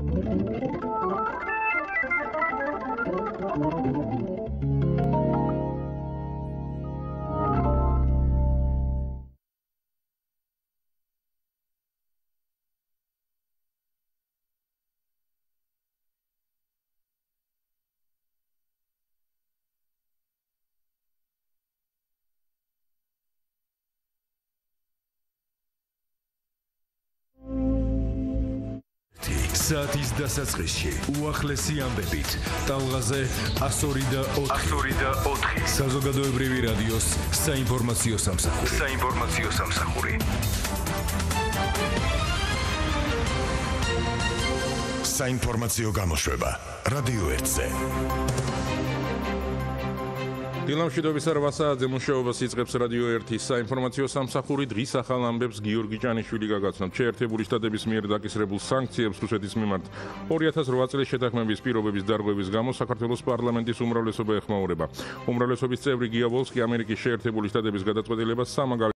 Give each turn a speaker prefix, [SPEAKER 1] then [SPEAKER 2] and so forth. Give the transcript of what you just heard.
[SPEAKER 1] საათის დასაწყისში უახლესი ამბებით ტალღაზე 102.4 საზოგადოებრივი რადიოს საინფორმაციო სამსახური საინფორმაციო გამოშვება რადიო 1-ზე დილამშვიდობის 8 საათზე მუშაობას იწყებს რადიო 1-ის საინფორმაციო სამსახური. დღის ახალ ამბებს გიორგი ჭანიშვილი გაგაცნობთ. შეერთებული შტატების მიერ დაკისრებულ სანქციებს რუსეთის მიმართ 2008 წლის შეთანხმების პირობების დარღვევის გამო საქართველოს პარლამენტის უმრავლესობა ეხმაურება. უმრავლესობის წევრი გია ვოლსკი ამერიკის შეერთებული შტატების გადაწყვეტილებას სამაგალითო